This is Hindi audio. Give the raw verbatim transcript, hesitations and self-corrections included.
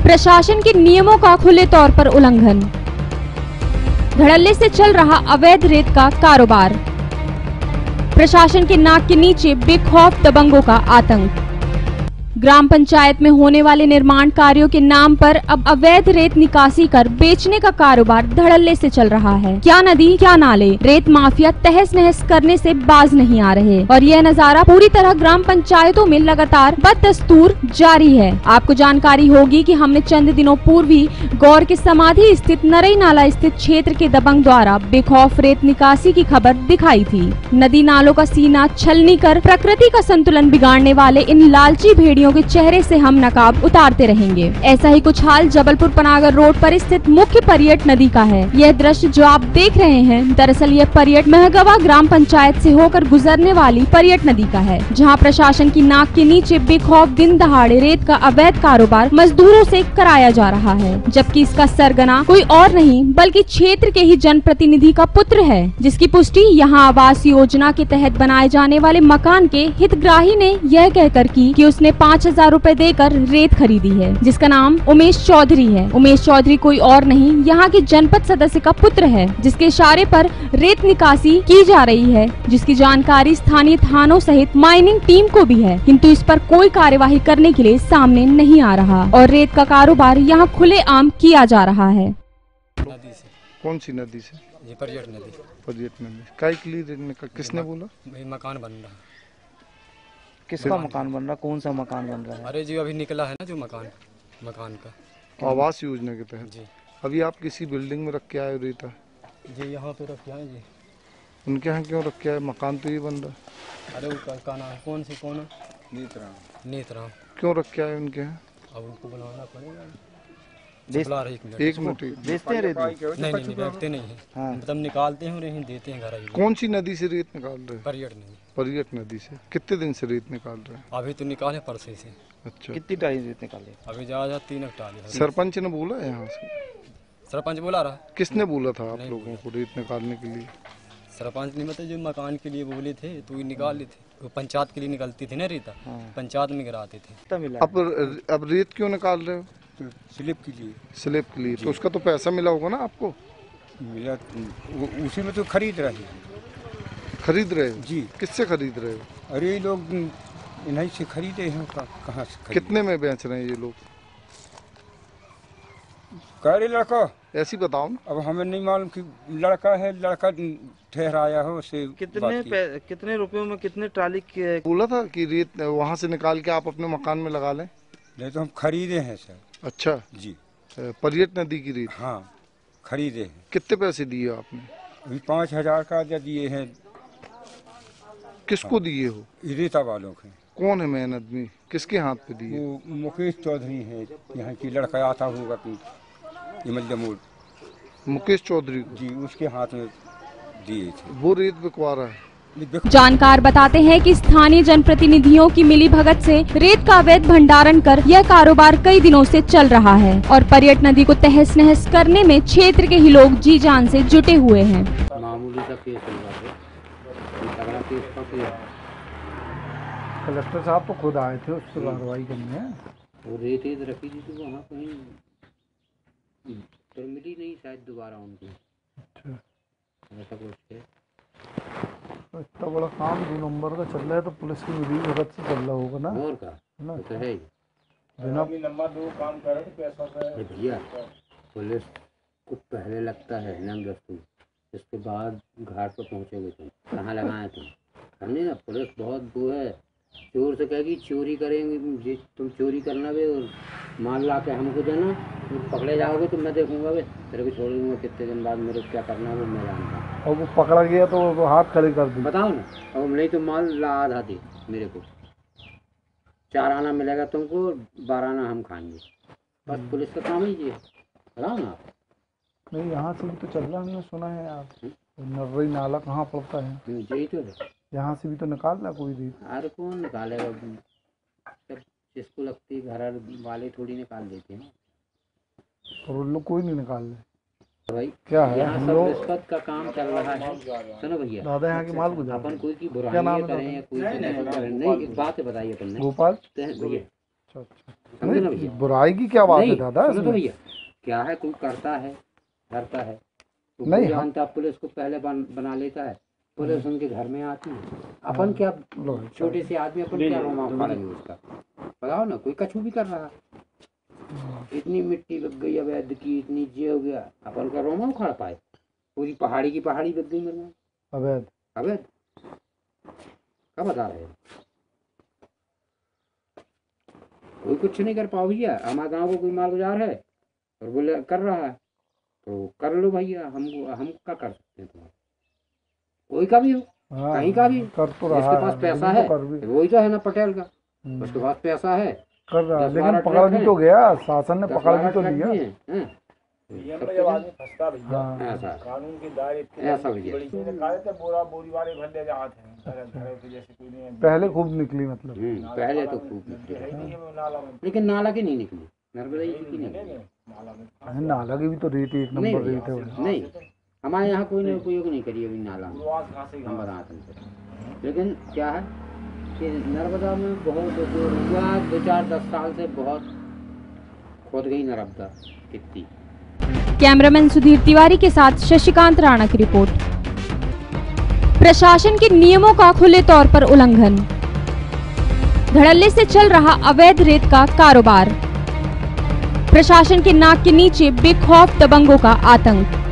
प्रशासन के नियमों का खुले तौर पर उल्लंघन। धड़ल्ले से चल रहा अवैध रेत का कारोबार। प्रशासन के नाक के नीचे बेखौफ दबंगों का आतंक। ग्राम पंचायत में होने वाले निर्माण कार्यों के नाम पर अब अवैध रेत निकासी कर बेचने का कारोबार धड़ल्ले से चल रहा है। क्या नदी क्या नाले, रेत माफिया तहस नहस करने से बाज नहीं आ रहे और यह नजारा पूरी तरह ग्राम पंचायतों में लगातार बदस्तूर जारी है। आपको जानकारी होगी कि हमने चंद दिनों पूर्व ही गौर के समाधि स्थित नरई नाला स्थित क्षेत्र के दबंग द्वारा बेखौफ रेत निकासी की खबर दिखाई थी। नदी नालों का सीना छलनी कर प्रकृति का संतुलन बिगाड़ने वाले इन लालची भेड़ियों के चेहरे से हम नकाब उतारते रहेंगे। ऐसा ही कुछ हाल जबलपुर पनागर रोड पर स्थित मुख्य पर्यट नदी का है। यह दृश्य जो आप देख रहे हैं, दरअसल यह पर्यट महगवा ग्राम पंचायत से होकर गुजरने वाली पर्यट नदी का है, जहां प्रशासन की नाक के नीचे बेखौफ दिन दहाड़े रेत का अवैध कारोबार मजदूरों से कराया जा रहा है, जबकि इसका सरगना कोई और नहीं बल्कि क्षेत्र के ही जनप्रतिनिधि का पुत्र है, जिसकी पुष्टि यहाँ आवास योजना के तहत बनाए जाने वाले मकान के हितग्राही ने यह कहकर की कि उसने पाँच हजार रूपए देकर रेत खरीदी है, जिसका नाम उमेश चौधरी है। उमेश चौधरी कोई और नहीं, यहाँ के जनपद सदस्य का पुत्र है, जिसके इशारे पर रेत निकासी की जा रही है, जिसकी जानकारी स्थानीय थानों सहित माइनिंग टीम को भी है, किंतु इस पर कोई कार्यवाही करने के लिए सामने नहीं आ रहा और रेत का कारोबार यहाँ खुलेआम किया जा रहा है। नदी से। कौन सी नदी से? ये पर्यट नदी। पर्यट नदी। काय के लिए रेत निकाल, किसने बोला? भाई मकान बन रहा है। किसका मकान बन रहा? कौन सा मकान बन रहा है? अरे जी अभी निकला है ना जो मकान मकान का आवास योजना के तहत जी। अभी आप किसी बिल्डिंग में रख के आए रेता? जी यहाँ पे रखे हैं जी। उनके यहाँ क्यों रख के आए? मकान तो ये बन रहा है। अरे उसका का नाम कौन सी कौन है? नीत राम। नीत राम। क्यों रख के आए उनके यहाँ? अब उनको बुलाना पड़ेगा। बेच- बुला रहे एक मिनट। एक मिनट। बेचते हैं रेत? नहीं नहीं बेचते नहीं है। हाँ। मतलब निकालते हैं और यहीं देते हैं घर आइए। कौन सी नदी से रेत निकाल रहे हैं? पर्यट नदी। पर्यट नदी से। कितने दिन से रेत निकाल रहे हैं? अभी तो निकाले परसे से। अच्छा। कितनी टाइम रेत निकाले? अभी जा जा तीन टाली है। सरपंच ने बोला है यहाँ से? सरपंच बोला रहा। किसने बोला था आप नहीं लोगों को रेत निकालने के लिए? सरपंच ने मतलब जो मकान के लिए बोले थे तो ये निकाल लेते। वो पंचायत के लिए निकलती थी ना रेता, पंचायत में गिराते थे। कितना मिला? अब अब रेत क्यों निकाल रहे हो? स्लिप के लिए। स्लिप के लिए। तो उसका तो पैसा मिला होगा ना आपको? मिला उ- उसी में तो खरीद रहे हैं। खरीद रहे हो? जी। किससे खरीद रहे हो? अरे ये लोग इन्हीं से खरीदे हैं। का, कहाँ से खरीदे? कितने में बेच रहे हैं ये लोग? कह रहे लड़का, ऐसी बताओ ना। अब हमें नहीं मालूम कि लड़का है, लड़का ठहराया हो उसे। कितने पे- कितने रुपयों में कितने ट्राली के? बोला था कि रेत वहाँ से निकाल के आप अपने मकान में लगा लें। नहीं तो हम खरीदे हैं सर। अच्छा जी पर्यट नदी की रेत। हाँ खरीदे हैं। कितने पैसे दिए आपने? अभी पाँच हजार का दिए हैं। किसको दिए हो? रेता वालों के। कौन है मैन आदमी? किसके हाथ पे दिए? वो मुकेश चौधरी है, यहाँ की लड़का आता होगा कि इमल मुकेश चौधरी को? जी उसके हाथ में दिए थे। वो रेत बिकवा रहा है। जानकार बताते हैं कि स्थानीय जनप्रतिनिधियों की मिली भगत से रेत का अवैध भंडारण कर यह कारोबार कई दिनों से चल रहा है और पर्यट नदी को तहस नहस करने में क्षेत्र के ही लोग जी जान से जुटे हुए हैं। मामूली सा केस चल रहा है, तगड़ा केस का केस। कलेक्टर साहब तो खुद आए थे उस पर कार्रवाई करने। वो रेत रेत रखी थी तो वहाँ कहीं तो मिली नहीं शायद दोबारा उनको। अच्छा ऐसा कुछ है। इतना बड़ा काम दो नंबर का चल रहा है तो पुलिस की मिली भगत से चल रहा होगा ना? और का ना तो है ही। बिना अरे भैया पुलिस को पहले लगता है नंग दस्तू, इसके बाद घाट पर पहुँचोगे तुम। कहाँ लगाए तुम? समझे ना, पुलिस बहुत वो है। चोर से कहेगी चोरी करेंगे, तुम चोरी करना भी और माल ला के हमको देना, तुम पकड़े जाओगे तो मैं देखूंगा वे तेरे को छोड़ दूंगा। कितने दिन बाद मेरे को क्या करना है वो मैं जानता। और वो पकड़ा गया तो वो हाथ खड़े कर दी। बताओ ना, और नहीं तो माल ला आधा दे मेरे को। चार आना मिलेगा तुमको, बारह आना हम खाएंगे। बस पुलिस का काम ही ये। बताओ ना। नहीं यहाँ से भी तो चल रहा, हमने सुना है यार। नर्रई नाला कहाँ पड़ता है? यही तो है। यहाँ से भी तो निकालना कोई भी। अरे कौन निकालेगा? सब जिसको लगती है घर वाले थोड़ी निकाल देते हैं। और उन लोग कोई नहीं निकाल रहे। भाई क्या है यहाँ हम सब लोग रिश्वत का काम चल रहा है। सुनो भैया, दादा यहाँ की माल गुजार। अपन कोई की क्या नाम बुराई है करें या कोई करें नहीं, एक बात है बताइए अपन ने गोपाल तो भैया अच्छा अच्छा समझे ना नहीं, भैया? बुराई की क्या बात है नहीं, दादा सुनो तो इसमें? भैया, क्या है, कोई करता है करता है तो नहीं, कोई हम- जानता, पुलिस को पहले बन, बना लेता है, पुलिस उनके घर में आती है, अपन क्या लो, छोटे से आदमी अपन क्या रोमा उखाड़ेंगे उसका? बताओ ना, कोई कछु भी कर रहा है, इतनी मिट्टी लग गई अवैध की, इतनी जे हो गया, अपन का रोमा उखाड़ पाए? पूरी पहाड़ी की पहाड़ी लग गई मेरे में अवैध। अवैध, क्या बता रहे हैं? कोई कुछ नहीं कर पाओ भैया। हमारे गांव को कोई माल गुजार है और बोले कर रहा है तो कर लो भैया, हम हम क्या कर सकते हैं तुम्हारा? कोई का भी हो, हाँ, कहीं का भी, कर तो रहा जिसके पास है, पैसा लेकिन है तो कर भी वही तो है ना पटेल का, हम्म, उसके पास पैसा है, कर रहा है, दस लेकिन बारह पकड़ ट्रक भी हैं। तो गया, शासन ने दस पकड़ बारह भी तो ट्रक लिया। भी हैं, हैं? नियम में जब आदमी फंसता भैया, हाँ ऐसा कानून के दायरे इतने ऐसा भैया। बड़ी चीजें कहा जाता है, बोरा बोरी वाले भर ले जाते हैं घर घर पे, जैसे कोई नहीं है। पहले खूब निकली मतलब। हम्म, पहले तो खूब निकले है निकली, ही नहीं है वो नाला में, लेकिन नाला की नहीं निकली, नर्मदा जी की नहीं नहीं निकली। नहीं, नाला में अरे नाला की भी तो रेट एक नहीं नंबर भैया, रेट है भाई। नहीं, हमारे यहाँ कोई ने उपयोग नहीं करी अभी नाला में, शुरुआत कहाँ से हम घास। बताते हैं। लेकिन क्या है कि नर्मदा में बहुत जो हुआ, दो चार दस साल से बहुत खोद गई नर्मदा कितनी। कैमरामैन सुधीर तिवारी के साथ शशिकांत राणा की रिपोर्ट। प्रशासन के नियमों का खुले तौर पर उल्लंघन, धड़ल्ले से चल रहा अवैध रेत का कारोबार, प्रशासन के नाक के नीचे बेखौफ दबंगों का आतंक।